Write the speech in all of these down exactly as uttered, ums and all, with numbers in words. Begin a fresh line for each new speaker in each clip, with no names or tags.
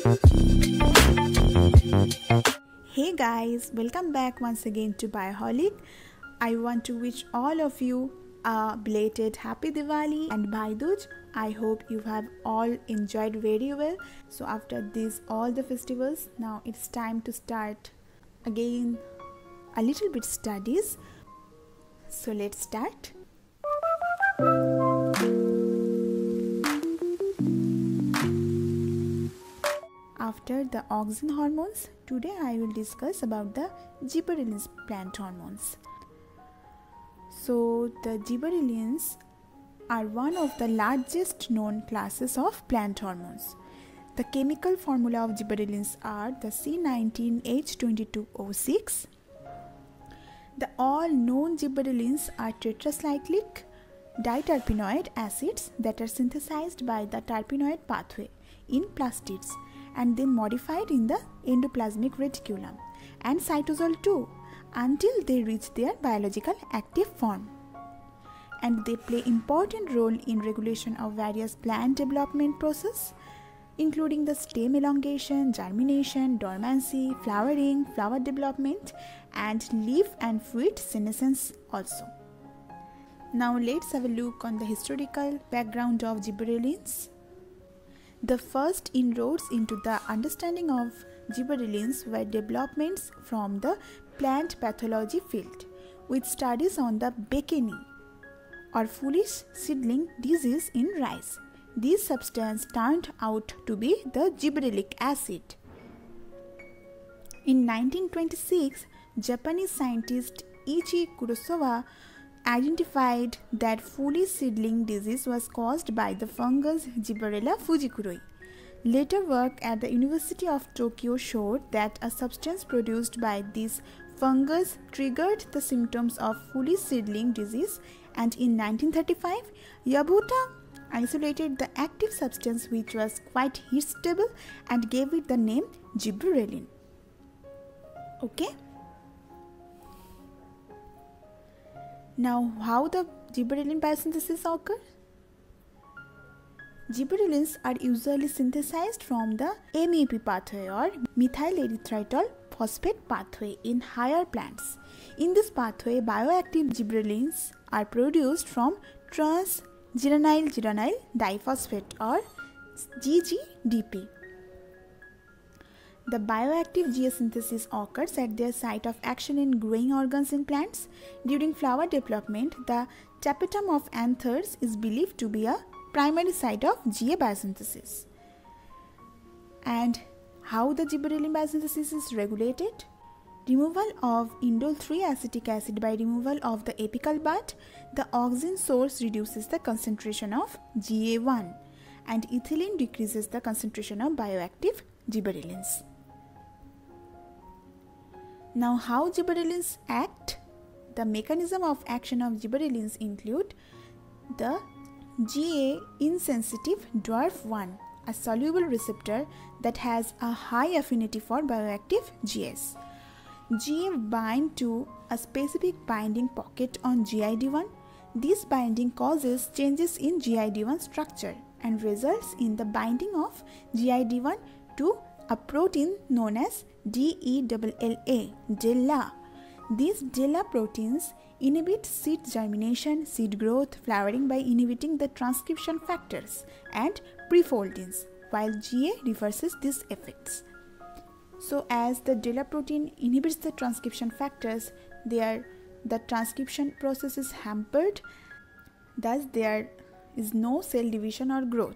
Hey guys, welcome back once again to Bioholic. I want to wish all of you a belated Happy Diwali and Bhai Dooj. I hope you have all enjoyed very well. So after these all the festivals, now it's time to start again a little bit studies. So let's start. After the auxin hormones, today I will discuss about the gibberellins plant hormones. So the gibberellins are one of the largest known classes of plant hormones. The chemical formula of gibberellins are the C nineteen H twenty-two O six. The all known gibberellins are tetracyclic diterpenoid acids that are synthesized by the terpenoid pathway in plastids and then modified in the endoplasmic reticulum and cytosol too until they reach their biological active form. And they play important role in regulation of various plant development process, including the stem elongation, germination, dormancy, flowering, flower development, and leaf and fruit senescence also. Now let's have a look on the historical background of gibberellins. The first inroads into the understanding of gibberellins were developments from the plant pathology field, with studies on the Bekeni or foolish seedling disease in rice. This substance turned out to be the gibberellic acid. In nineteen twenty-six, Japanese scientist Ichi Kurosawa identified that foolish seedling disease was caused by the fungus Gibberella fujikuroi. Later work at the University of Tokyo showed that a substance produced by this fungus triggered the symptoms of foolish seedling disease, and in nineteen thirty-five, Yabuta isolated the active substance, which was quite heat stable, and gave it the name gibberellin. Okay. Now, how the gibberellin biosynthesis occurs? Gibberellins are usually synthesized from the M E P pathway or methyl erythritol phosphate pathway in higher plants. In this pathway, bioactive gibberellins are produced from trans-geranyl-geranyl diphosphate or G G D P. The bioactive G A synthesis occurs at their site of action in growing organs in plants. During flower development, the tapetum of anthers is believed to be a primary site of G A biosynthesis. And how the gibberellin biosynthesis is regulated? Removal of indole three acetic acid by removal of the apical bud, the auxin source reduces the concentration of G A one, and ethylene decreases the concentration of bioactive gibberellins. Now, how gibberellins act? The mechanism of action of gibberellins include the G A insensitive dwarf one, a soluble receptor that has a high affinity for bioactive G S. G A bind to a specific binding pocket on G I D one. This binding causes changes in G I D one structure and results in the binding of G I D one to a protein known as D E L L A, DELA. These DELA proteins inhibit seed germination, seed growth, flowering by inhibiting the transcription factors and prefoldins, while G A reverses these effects. So as the DELA protein inhibits the transcription factors, there the transcription process is hampered, thus there is no cell division or growth.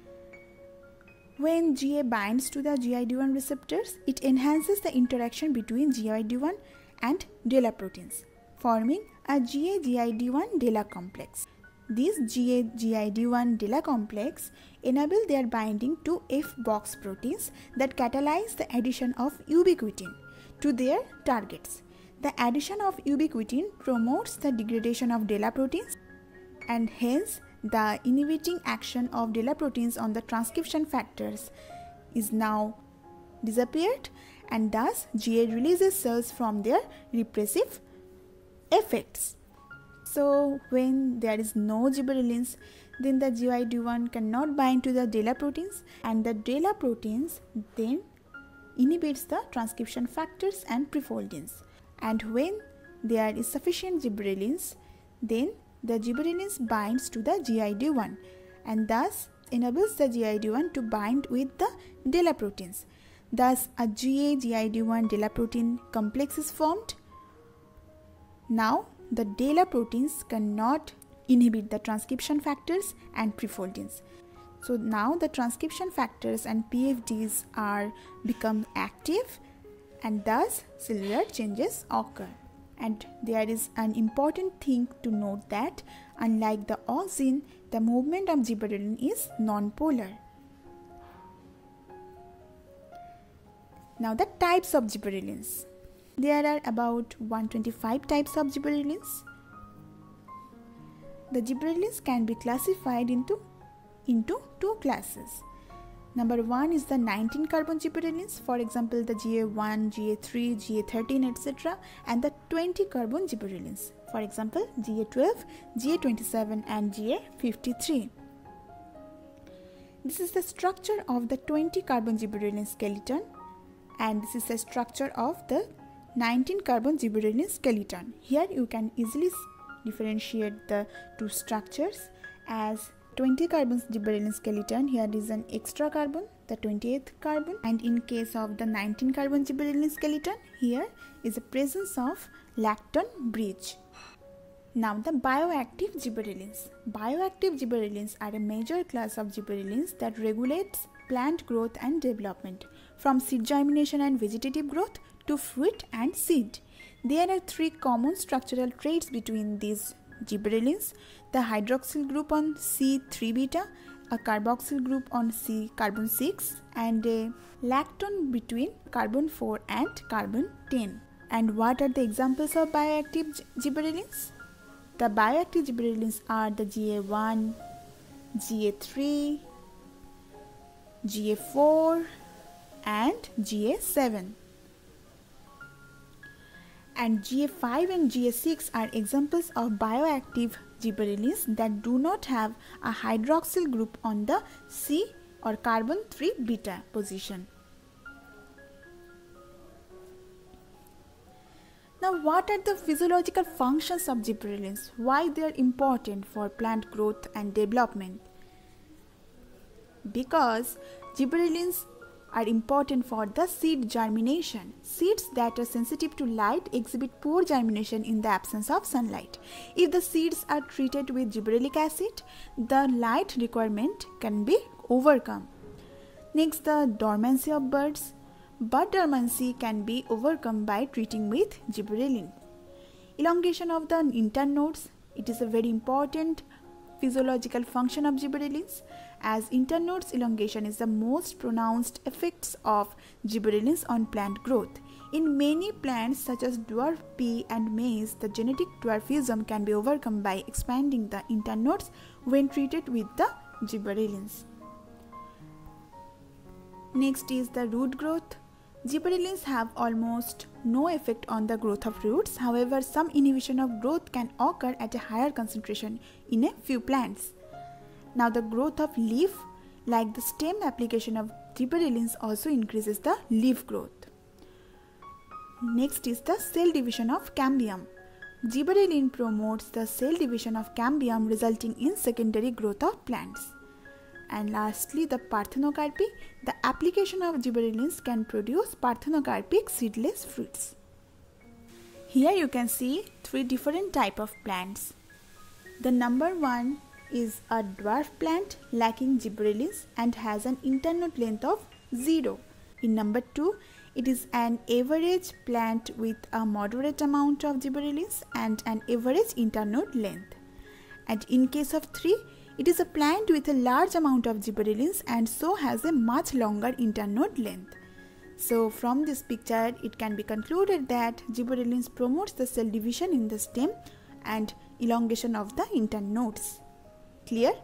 When G A binds to the G I D one receptors, it enhances the interaction between G I D one and DELA proteins, forming a G A G I D one DELA complex. This G A G I D one DELA complex enable their binding to F box proteins that catalyze the addition of ubiquitin to their targets. The addition of ubiquitin promotes the degradation of DELA proteins, and hence the inhibiting action of DELA proteins on the transcription factors is now disappeared, and thus G A releases cells from their repressive effects. So when there is no gibberellins, then the G Y D one cannot bind to the DELA proteins, and the DELA proteins then inhibits the transcription factors and prefoldins. And when there is sufficient gibberellins, then the gibberellins binds to the G I D one and thus enables the G I D one to bind with the DELA proteins. Thus a G A G I D one DELA protein complex is formed. Now the DELA proteins cannot inhibit the transcription factors and prefoldins. So now the transcription factors and P F Ds are become active and thus cellular changes occur. And there is an important thing to note that unlike the auxin, the movement of gibberellin is non-polar. Now the types of gibberellins. There are about one hundred twenty-five types of gibberellins. The gibberellins can be classified into, into two classes. Number one is the nineteen carbon gibberellins, for example the G A one, G A three, G A thirteen, et cetera, and the twenty carbon gibberellins, for example G A twelve, G A twenty-seven, and G A fifty-three. This is the structure of the twenty carbon gibberellin skeleton, and this is the structure of the nineteen carbon gibberellin skeleton. Here you can easily differentiate the two structures as twenty carbon gibberellin skeleton. Here is an extra carbon, the twenty-eighth carbon, and in case of the nineteen carbon gibberellin skeleton, here is the presence of lactone bridge. Now the bioactive gibberellins. Bioactive gibberellins are a major class of gibberellins that regulates plant growth and development, from seed germination and vegetative growth to fruit and seed. There are three common structural traits between these gibberellins: the hydroxyl group on C three beta, a carboxyl group on C carbon six, and a lactone between carbon four and carbon ten. And what are the examples of bioactive gibberellins? The bioactive gibberellins are the G A one, G A three, G A four, and G A seven. And G A five and G A six are examples of bioactive gibberellins that do not have a hydroxyl group on the C or carbon three beta position. Now, what are the physiological functions of gibberellins? Why they are important for plant growth and development? Because gibberellins are important for the seed germination. Seeds that are sensitive to light exhibit poor germination in the absence of sunlight. If the seeds are treated with gibberellic acid, the light requirement can be overcome. Next, the dormancy of buds. Bud dormancy can be overcome by treating with gibberellin. Elongation of the internodes. It is a very important physiological function of gibberellins, as internodes elongation is the most pronounced effects of gibberellins on plant growth. In many plants such as dwarf pea and maize, the genetic dwarfism can be overcome by expanding the internodes when treated with the gibberellins. Next is the root growth. Gibberellins have almost no effect on the growth of roots. However, some inhibition of growth can occur at a higher concentration in a few plants. Now, the growth of leaf, like the stem application of gibberellins, also increases the leaf growth. Next is the cell division of cambium. Gibberellin promotes the cell division of cambium, resulting in secondary growth of plants. And lastly, the parthenocarpy. The application of gibberellins can produce parthenocarpic seedless fruits. Here you can see three different types of plants. The number one is a dwarf plant lacking gibberellins and has an internode length of zero. In number two, it is an average plant with a moderate amount of gibberellins and an average internode length. And in case of three, it is a plant with a large amount of gibberellins and so has a much longer internode length. So from this picture, it can be concluded that gibberellins promotes the cell division in the stem and elongation of the internodes. Clear?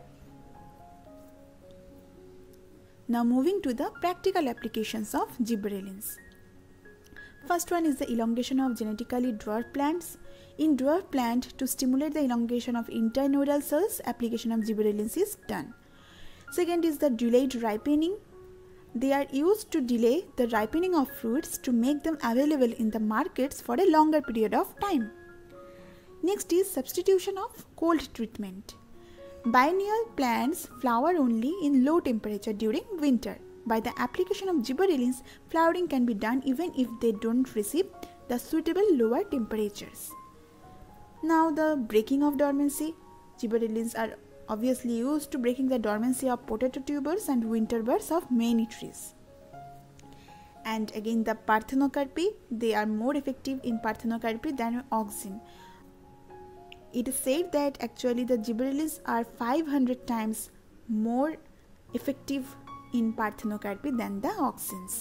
Now moving to the practical applications of gibberellins. First one is the elongation of genetically dwarf plants. In dwarf plant, to stimulate the elongation of internodal cells, application of gibberellins is done. Second is the delayed ripening. They are used to delay the ripening of fruits to make them available in the markets for a longer period of time. Next is substitution of cold treatment. Biennial plants flower only in low temperature during winter. By the application of gibberellins, flowering can be done even if they don't receive the suitable lower temperatures. Now the breaking of dormancy. Gibberellins are obviously used to breaking the dormancy of potato tubers and winter buds of many trees. And again the parthenocarpy, they are more effective in parthenocarpy than auxin. It is said that actually the gibberellins are five hundred times more effective in parthenocarpy than the auxins.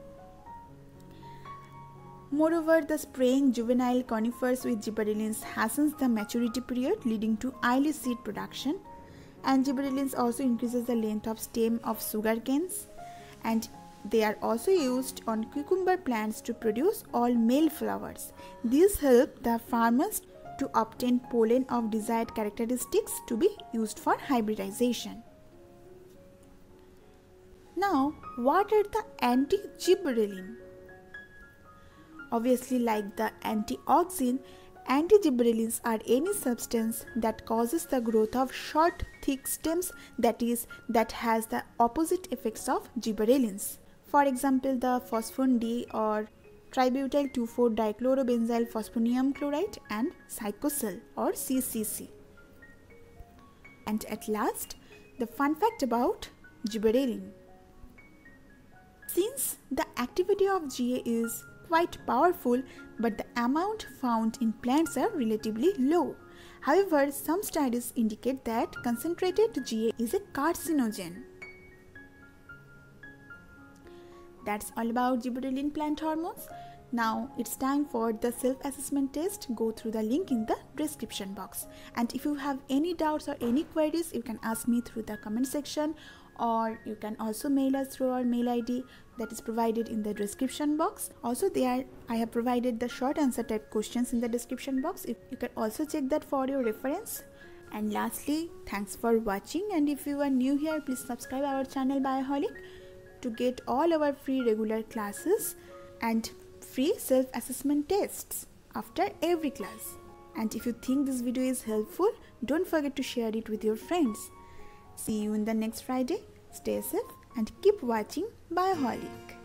Moreover, the spraying juvenile conifers with gibberellins hastens the maturity period, leading to early seed production. And gibberellins also increases the length of stem of sugar canes, and they are also used on cucumber plants to produce all male flowers. These help the farmers to obtain pollen of desired characteristics to be used for hybridization. Now, what are the anti-gibberellin? Obviously, like the anti-auxin, anti-gibberellins are any substance that causes the growth of short, thick stems, that is, that has the opposite effects of gibberellins. For example, the phosphon D or tributyl two four dichlorobenzyl phosphonium chloride and cycocel or C C C. And at last, the fun fact about gibberellin. Since the activity of G A is quite powerful, but the amount found in plants are relatively low. However, some studies indicate that concentrated G A is a carcinogen. That's all about gibberellin plant hormones. Now it's time for the self-assessment test. Go through the link in the description box. And if you have any doubts or any queries, you can ask me through the comment section, or you can also mail us through our mail I D that is provided in the description box. Also, there I have provided the short answer type questions in the description box. If you can also check that for your reference. And lastly, thanks for watching, and if you are new here, please subscribe our channel Bioholic to get all our free regular classes and free self-assessment tests after every class. And if you think this video is helpful, don't forget to share it with your friends. See you in the next Friday. Stay safe and keep watching Bioholic.